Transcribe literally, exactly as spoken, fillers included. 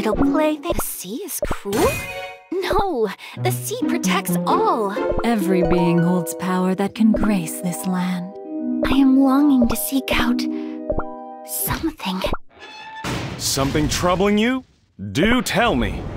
little plaything. The sea is cruel? No, the sea protects all. Every being holds power that can grace this land. I am longing to seek out something. Something troubling you? Do tell me.